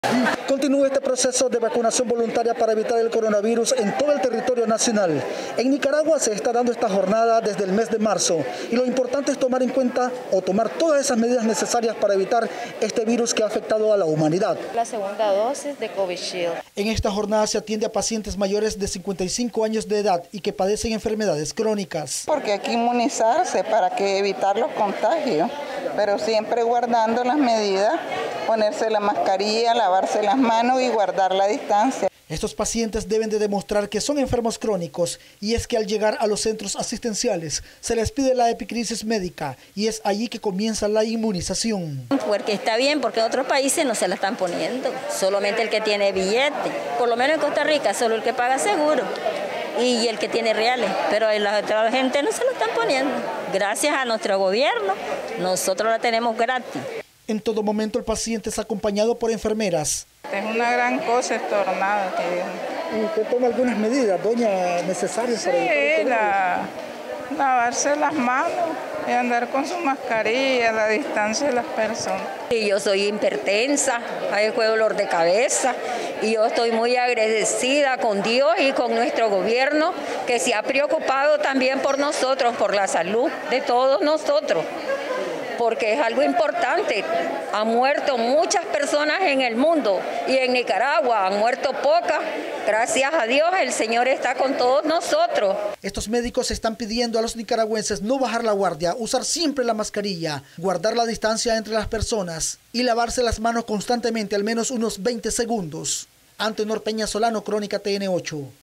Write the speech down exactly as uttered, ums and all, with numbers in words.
Continúa este proceso de vacunación voluntaria para evitar el coronavirus en todo el territorio nacional. En Nicaragua se está dando esta jornada desde el mes de marzo y lo importante es tomar en cuenta o tomar todas esas medidas necesarias para evitar este virus que ha afectado a la humanidad. La segunda dosis de Covishield. En esta jornada se atiende a pacientes mayores de cincuenta y cinco años de edad y que padecen enfermedades crónicas. Porque hay que inmunizarse para que evitar los contagios, pero siempre guardando las medidas, ponerse la mascarilla, lavarse las manos y guardar la distancia. Estos pacientes deben de demostrar que son enfermos crónicos y es que al llegar a los centros asistenciales se les pide la epicrisis médica y es allí que comienza la inmunización. Porque está bien, porque en otros países no se la están poniendo, solamente el que tiene billete, por lo menos en Costa Rica solo el que paga seguro y el que tiene reales, pero la otra gente no se lo están poniendo. Gracias a nuestro gobierno, nosotros la tenemos gratis. En todo momento el paciente es acompañado por enfermeras. Es una gran cosa estornada. ¿Y usted toma algunas medidas, doña, necesarias sí, para evitar la, lavarse las manos y andar con su mascarilla, la distancia de las personas. Y yo soy hipertensa, hay dolor de cabeza y yo estoy muy agradecida con Dios y con nuestro gobierno que se ha preocupado también por nosotros, por la salud de todos nosotros. Porque es algo importante. Han muerto muchas personas en el mundo y en Nicaragua han muerto pocas. Gracias a Dios el Señor está con todos nosotros. Estos médicos están pidiendo a los nicaragüenses no bajar la guardia, usar siempre la mascarilla, guardar la distancia entre las personas y lavarse las manos constantemente al menos unos veinte segundos. Antenor Peña Solano, Crónica T N ocho.